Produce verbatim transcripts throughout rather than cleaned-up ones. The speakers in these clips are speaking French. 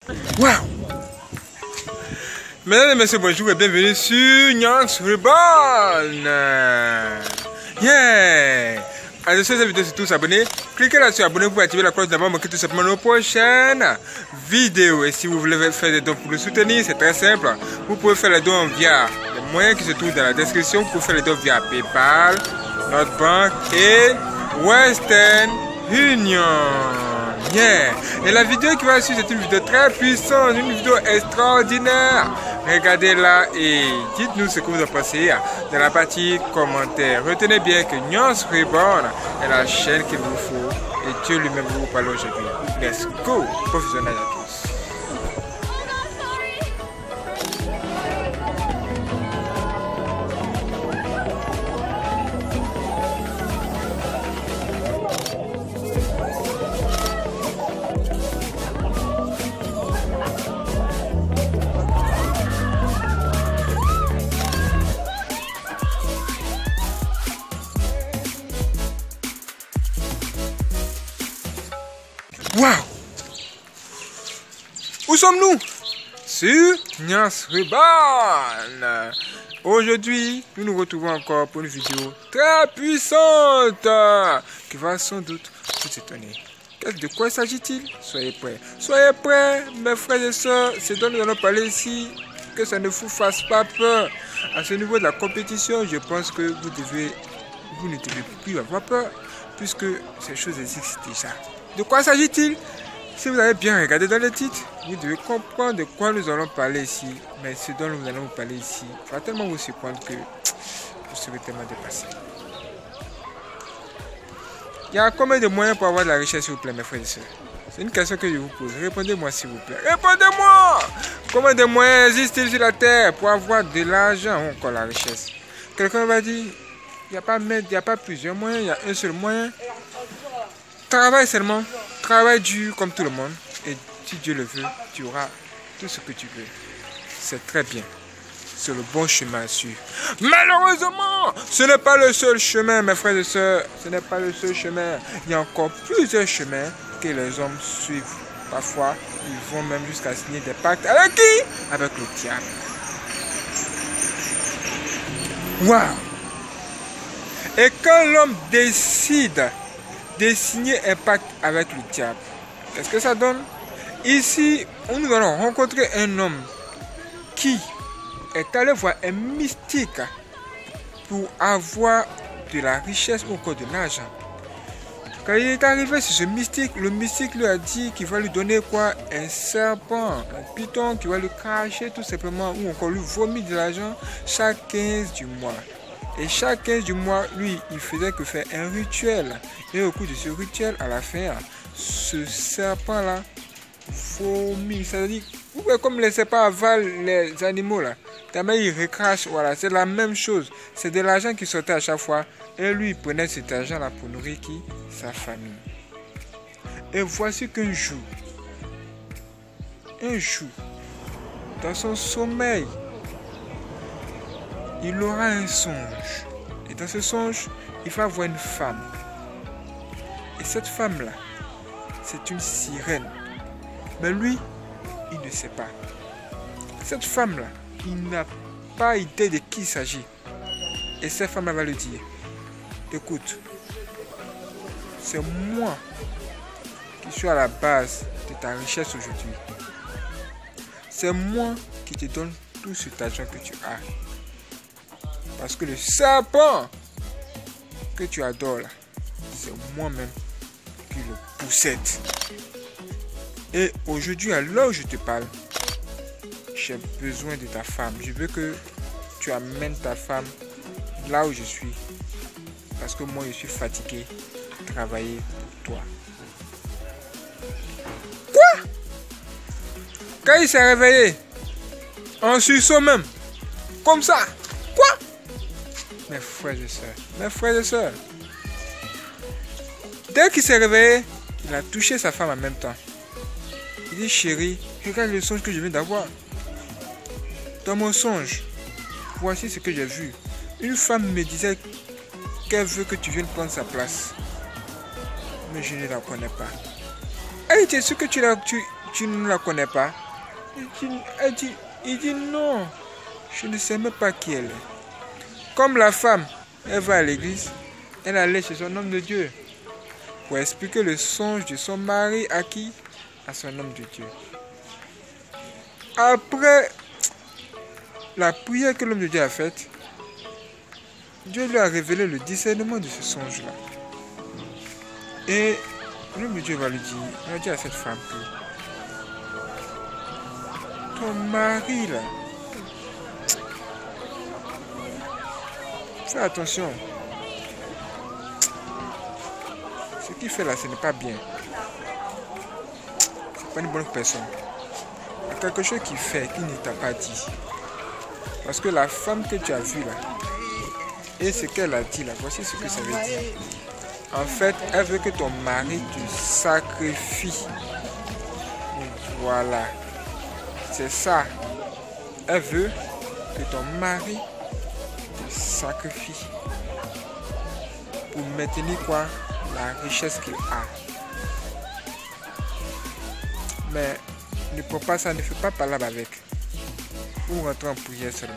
Waouh! Mesdames et messieurs, bonjour et bienvenue sur Nyans Reborn. Yeah! Alors, si vous avez vidéo, tous abonnés, cliquez là sur abonner pour activer la cloche d'abord, manquer tout simplement nos prochaines vidéos. Et si vous voulez faire des dons pour le soutenir, c'est très simple. Vous pouvez faire les dons via les moyens qui se trouvent dans la description. Vous pouvez faire les dons via PayPal, notre banque et Western Union. Yeah. Et la vidéo qui va suivre, c'est une vidéo très puissante, une vidéo extraordinaire. Regardez-la et dites-nous ce que vous en pensez dans la partie commentaires. Retenez bien que Nyans Reborn est la chaîne qu'il vous faut et Dieu lui-même vous parle aujourd'hui. Let's go! Bon visionnage à tous. Waouh! Où sommes-nous? Sur Nyans Reborn. Aujourd'hui, nous nous retrouvons encore pour une vidéo très puissante qui va sans doute vous étonner. De quoi s'agit-il? Soyez prêts. Soyez prêts, mes frères et sœurs. C'est dont nous allons parler ici. Que ça ne vous fasse pas peur. À ce niveau de la compétition, je pense que vous devez, vous ne devez plus avoir peur puisque ces choses existent déjà. De quoi s'agit-il? Si vous avez bien regardé dans le titre, vous devez comprendre de quoi nous allons parler ici. Mais ce dont nous allons vous parler ici va tellement vous surprendre que vous serez tellement dépassé. Il y a combien de moyens pour avoir de la richesse, s'il vous plaît, mes frères et sœurs? C'est une question que je vous pose. Répondez-moi, s'il vous plaît. Répondez-moi! Combien de moyens existent-ils sur la terre pour avoir de l'argent ou encore la richesse? Quelqu'un va dire, il n'y a pas, il n'y a pas plusieurs moyens, il y a un seul moyen. Travaille seulement, travaille dur comme tout le monde et si Dieu le veut, tu auras tout ce que tu veux. C'est très bien, c'est le bon chemin à suivre. Malheureusement, ce n'est pas le seul chemin, mes frères et sœurs, ce n'est pas le seul chemin. Il y a encore plusieurs chemins que les hommes suivent. Parfois, ils vont même jusqu'à signer des pactes avec qui? Avec le diable. Waouh! Et quand l'homme décide de signer un pacte avec le diable, qu'est-ce que ça donne? Ici, nous allons rencontrer un homme qui est allé voir un mystique pour avoir de la richesse ou encore de l'argent. Quand il est arrivé sur ce mystique, le mystique lui a dit qu'il va lui donner quoi? Un serpent, un python qui va lui cracher tout simplement ou encore lui vomir de l'argent chaque quinze du mois. Et chaque quinze du mois, lui, il faisait que faire un rituel. Et au cours de ce rituel, à la fin, ce serpent-là vomit. C'est-à-dire, comme les serpents avalent les animaux, là, tellement il recrache, voilà, c'est la même chose. C'est de l'argent qui sortait à chaque fois. Et lui, il prenait cet argent-là pour nourrir qui? Sa famille. Et voici qu'un jour, un jour, dans son sommeil, il aura un songe. Et dans ce songe, il va voir une femme. Et cette femme-là, c'est une sirène. Mais lui, il ne sait pas. Cette femme-là, il n'a pas idée de qui il s'agit. Et cette femme-là va lui dire, écoute, c'est moi qui suis à la base de ta richesse aujourd'hui. C'est moi qui te donne tout cet argent que tu as. Parce que le serpent que tu adores là, c'est moi-même qui le possède. Et aujourd'hui, à l'heure où je te parle, j'ai besoin de ta femme. Je veux que tu amènes ta femme là où je suis. Parce que moi, je suis fatigué de travailler pour toi. Quoi? Quand il s'est réveillé, en sursaut même, comme ça. Quoi? Mes frères et sœurs, mes frères et sœurs. Dès qu'il s'est réveillé, il a touché sa femme en même temps. Il dit, chérie, regarde le songe que je viens d'avoir. Dans mon songe, voici ce que j'ai vu. Une femme me disait qu'elle veut que tu viennes prendre sa place. Mais je ne la connais pas. Hey, tu es sûr que tu, tu, tu ne la connais pas? Il dit, elle dit, il dit non, je ne sais même pas qui elle est. Comme la femme, elle va à l'église, elle allait chez son homme de Dieu pour expliquer le songe de son mari à qui? À son homme de Dieu. Après la prière que l'homme de Dieu a faite, Dieu lui a révélé le discernement de ce songe-là. Et l'homme de Dieu va lui dire, il va dire à cette femme que ton mari là, fais attention. Ce qu'il fait là, ce n'est pas bien. C'est pas une bonne personne. Il y a quelque chose qu'il fait qu'il ne t'a pas dit. Parce que la femme que tu as vue là, et ce qu'elle a dit là, voici ce que ça veut dire. En fait, elle veut que ton mari te sacrifie. Voilà. C'est ça. Elle veut que ton mari te sacrifie. Pour maintenir quoi? La richesse qu'il a. Mais ne prends pas ça, ne fais pas palabre avec. Ou rentrer en prière seulement.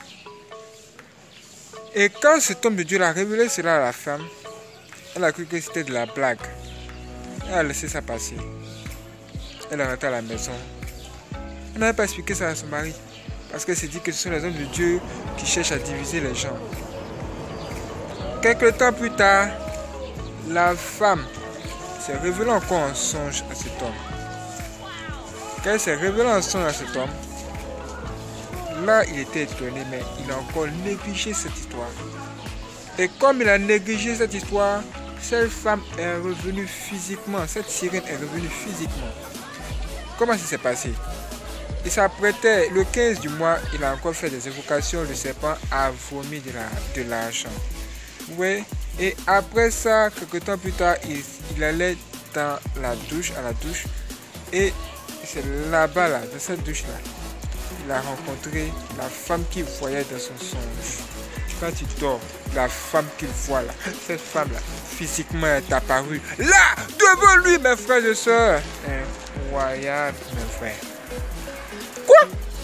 Et quand cet homme de Dieu a révélé cela à la femme, elle a cru que c'était de la blague. Elle a laissé ça passer. Elle est rentrée à la maison. Elle n'avait pas expliqué ça à son mari. Parce qu'elle s'est dit que ce sont les hommes de Dieu qui cherchent à diviser les gens. Quelque temps plus tard, la femme s'est révélée encore en songe à cet homme. Quand elle s'est révélée en songe à cet homme, là il était étonné, mais il a encore négligé cette histoire. Et comme il a négligé cette histoire, cette femme est revenue physiquement, cette sirène est revenue physiquement. Comment ça s'est passé? Il s'apprêtait, le quinze du mois, il a encore fait des évocations, le serpent a vomi de l'argent. Oui, et après ça, quelques temps plus tard, il, il allait dans la douche, à la douche, et c'est là-bas, là, dans cette douche-là, il a rencontré la femme qu'il voyait dans son songe. Quand tu dors, la femme qu'il voit là, cette femme-là, physiquement est apparue là, devant lui, mes frères et sœurs. Incroyable, mes frères. Quoi?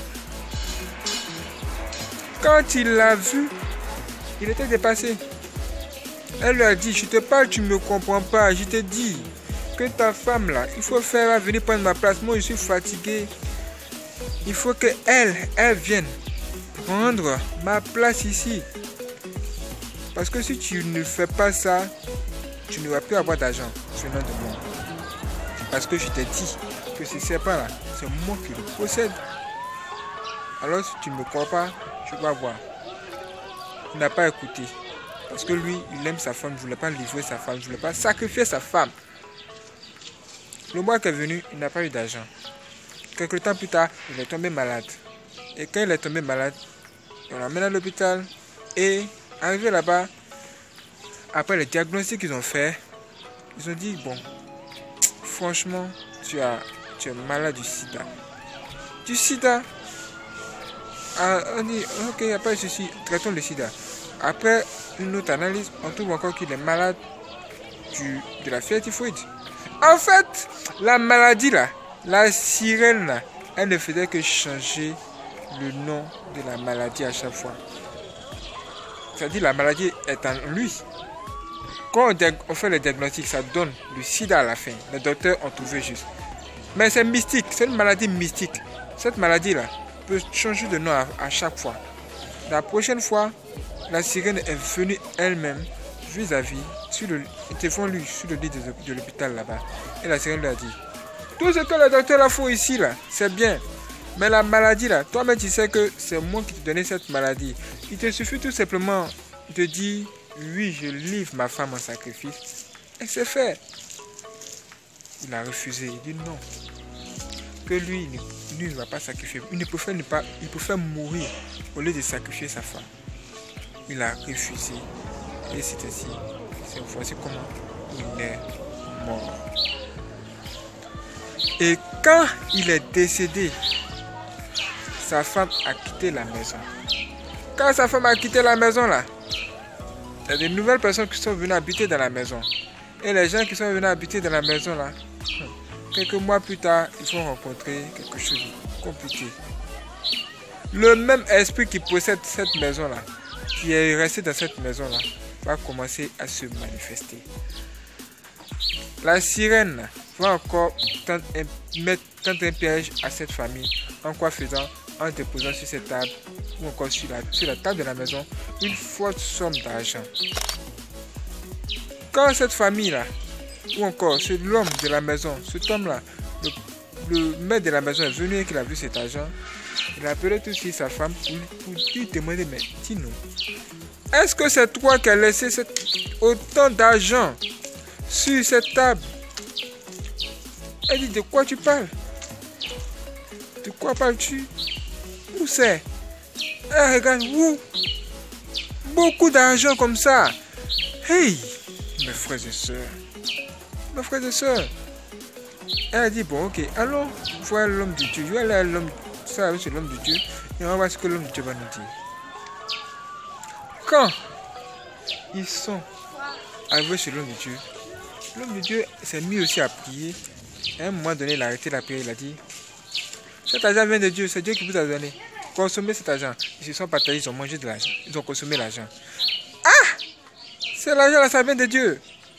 Quand il l'a vu, il était dépassé. Elle lui a dit, je te parle, tu ne me comprends pas. Je te dis que ta femme là, il faut faire venir prendre ma place. Moi, je suis fatigué. Il faut que elle, elle vienne prendre ma place ici. Parce que si tu ne fais pas ça, tu ne vas plus avoir d'argent venant de moi. Parce que je t'ai dit que ce serpent là, c'est moi qui le possède. Alors si tu ne me crois pas, tu vas voir. Il n'a pas écouté. Parce que lui, il aime sa femme, il ne voulait pas livrer sa femme, il ne voulait pas sacrifier sa femme. Le mois qui est venu, il n'a pas eu d'argent. Quelque temps plus tard, il est tombé malade. Et quand il est tombé malade, on l'emmène à l'hôpital. Et arrivé là-bas, après le diagnostic qu'ils ont fait, ils ont dit, bon, franchement, tu, as, tu es malade du sida. Du sida? Ah, on dit, ok, il n'y a pas de souci, traitons le sida. Après une autre analyse, on trouve encore qu'il est malade du, de la fièvre typhoïde. En fait, la maladie là, la sirène là, elle ne faisait que changer le nom de la maladie à chaque fois. C'est-à-dire la maladie est en lui. Quand on, on fait le diagnostic, ça donne le sida à la fin. Les docteurs ont trouvé juste. Mais c'est mystique, c'est une maladie mystique. Cette maladie là peut changer de nom à, à chaque fois. La prochaine fois, la sirène est venue elle-même vis-à-vis, sur le, devant lui, sur le lit de, de l'hôpital là-bas. Et la sirène lui a dit, tout ce que les docteurs là font ici là, c'est bien. Mais la maladie là, toi-même tu sais que c'est moi qui t'ai donné cette maladie. Il te suffit tout simplement de dire, oui, je livre ma femme en sacrifice. Et c'est fait. Il a refusé, il dit non. Que lui, lui ne va pas sacrifier. Il ne préfère, ne pas, il préfère mourir au lieu de sacrifier sa femme. Il a refusé. Et c'est ainsi. C'est voici comment il est mort. Et quand il est décédé, sa femme a quitté la maison. Quand sa femme a quitté la maison là, il y a de nouvelles personnes qui sont venues habiter dans la maison. Et les gens qui sont venus habiter dans la maison là, quelques mois plus tard, ils vont rencontrer quelque chose de compliqué. Le même esprit qui possède cette maison-là, qui est resté dans cette maison-là, va commencer à se manifester. La sirène va encore tenter un, mettre, tenter un piège à cette famille. En quoi faisant? En déposant sur cette table ou encore sur la, sur la table de la maison une forte somme d'argent. Quand cette famille-là, ou encore c'est l'homme de la maison, cet homme-là, le, le maître de la maison est venu et qu'il a vu cet argent, il a appelé tout de suite sa femme pour, pour lui demander, mais dis-nous, est-ce que c'est toi qui as laissé cette, autant d'argent sur cette table? Elle dit, de quoi tu parles? De quoi parles-tu? Où c'est? Elle regarde, où? Beaucoup d'argent comme ça. Hey, mes frères et sœurs, mes frères et sœurs. Elle a dit, bon, ok, allons voir l'homme de Dieu. Je vais aller à l'homme, ça avec l'homme de Dieu, et on va voir ce que l'homme de Dieu va nous dire. Quand ils sont arrivés chez l'homme de Dieu, l'homme de Dieu s'est mis aussi à prier. À un moment donné, il a arrêté la prière, il a dit, cet argent vient de Dieu, c'est Dieu qui vous a donné. Consommez cet argent. Ils se sont partagés, ils ont mangé de l'argent. Ils ont consommé l'argent. Ah! C'est l'argent là, ça vient de Dieu.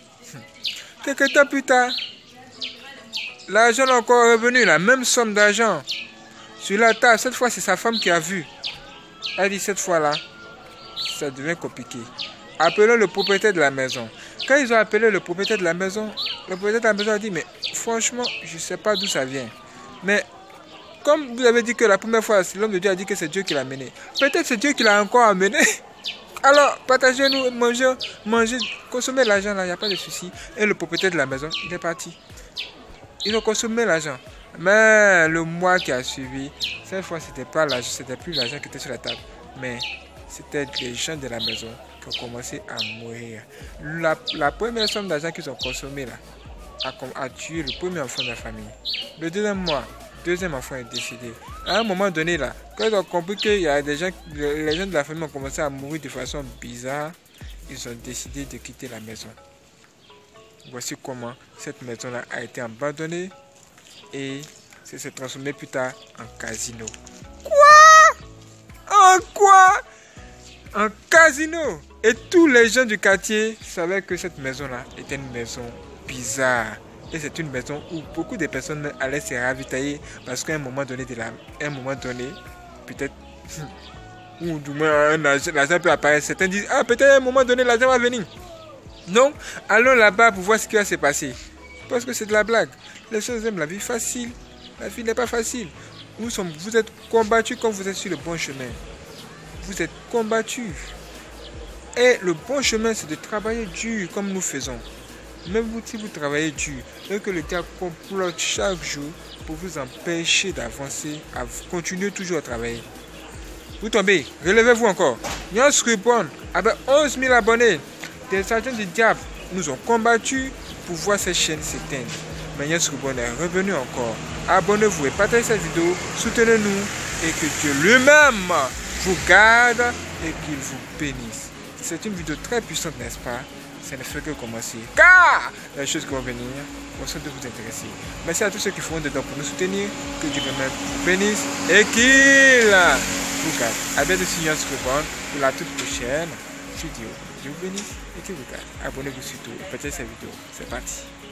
Quelques temps plus tard, l'argent est encore revenu, la même somme d'argent. Sur la table, cette fois c'est sa femme qui a vu. Elle dit, cette fois-là, ça devient compliqué. Appelons le propriétaire de la maison. Quand ils ont appelé le propriétaire de la maison, le propriétaire de la maison a dit, mais franchement, je ne sais pas d'où ça vient. Mais comme vous avez dit que la première fois, l'homme de Dieu a dit que c'est Dieu qui l'a amené. Peut-être c'est Dieu qui l'a encore amené. Alors, partagez-nous, mangez, mangez, consommez l'argent là, il n'y a pas de souci. Et le propriétaire de la maison, il est parti. Ils ont consommé l'argent. Mais le mois qui a suivi, cette fois, c'était pas l'argent, c'était plus l'argent qui était sur la table. Mais c'était les gens de la maison qui ont commencé à mourir. La, la première somme d'argent qu'ils ont consommé là, a, a tué le premier enfant de la famille. Le deuxième mois, deuxième enfant est décédé. À un moment donné là, quand ils ont compris qu'il y a des gens, les gens de la famille ont commencé à mourir de façon bizarre, ils ont décidé de quitter la maison. Voici comment cette maison là a été abandonnée et ça s'est transformé plus tard en casino. Quoi? En quoi? En casino. Et tous les gens du quartier savaient que cette maison là était une maison bizarre. Et c'est une maison où beaucoup de personnes allaient se ravitailler parce qu'à un moment donné, de la, un moment donné, peut-être, ou du moins l'argent peut apparaître. Certains disent, ah peut-être à un moment donné, l'argent va venir. Non, allons là-bas pour voir ce qui va se passer. Parce que c'est de la blague. Les gens aiment la vie facile. La vie n'est pas facile. Vous, sommes, vous êtes combattus quand vous êtes sur le bon chemin. Vous êtes combattus. Et le bon chemin, c'est de travailler dur comme nous faisons. Même vous, si vous travaillez dur, et que le diable complote chaque jour pour vous empêcher d'avancer, à continuer toujours à travailler. Vous tombez, relevez-vous encore. Nyan Scribon, avec onze mille abonnés, des agents du diable nous ont combattus pour voir cette chaîne s'éteindre. Mais Nyan Scribon est revenu encore. Abonnez-vous et partagez cette vidéo, soutenez-nous et que Dieu lui-même vous garde et qu'il vous bénisse. C'est une vidéo très puissante, n'est-ce pas? Ça ne fait que commencer. Car les choses qui vont venir vont sans doute vous intéresser. Merci à tous ceux qui feront des dons pour nous soutenir. Que Dieu vous bénisse et qu'il vous garde. A bientôt sur Nyan Scribon pour la toute prochaine vidéo. Dieu vous bénisse et qu'il vous garde. Abonnez-vous surtout et partagez cette vidéo. C'est parti.